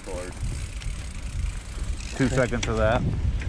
record. 2 seconds of that.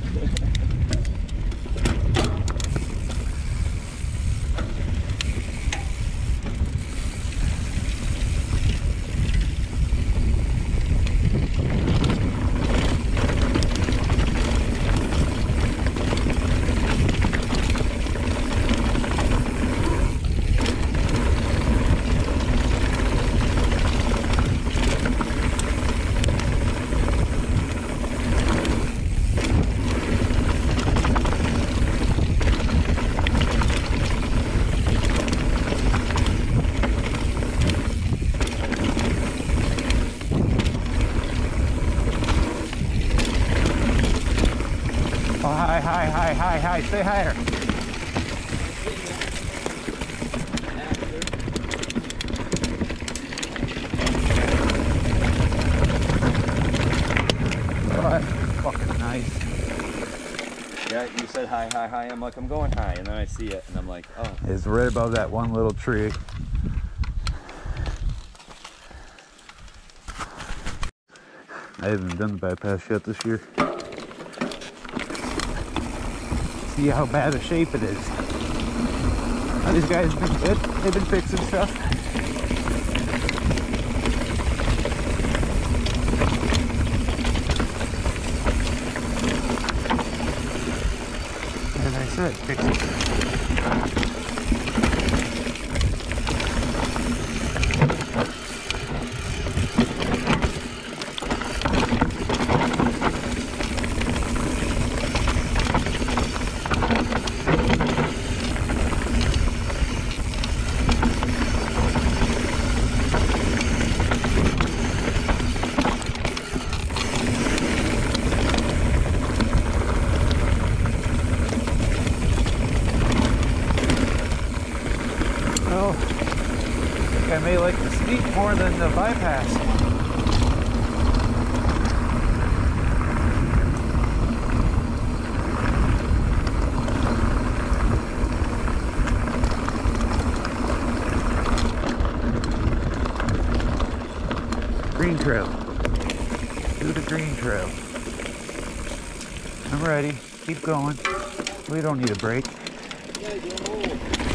Hi, stay higher. Oh, that's fucking nice. Yeah, you said hi, hi, hi. I'm like, I'm going high, and then I see it, and I'm like, oh. It's right above that one little tree. I haven't done the bypass yet this year. See how bad a shape it is. Oh, these guys have been good. They've been fixing stuff. As I said, fixing stuff. Well, I think I may like the steep more than the bypass. Green trail. Do the green trail. I'm ready. Keep going. We don't need a break. Yeah,